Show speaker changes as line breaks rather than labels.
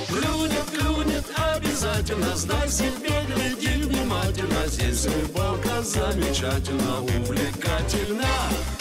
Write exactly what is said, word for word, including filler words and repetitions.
Клюнет, клюнет обязательно, знай себе, гляди внимательно. Здесь рыбалка замечательно, увлекательна.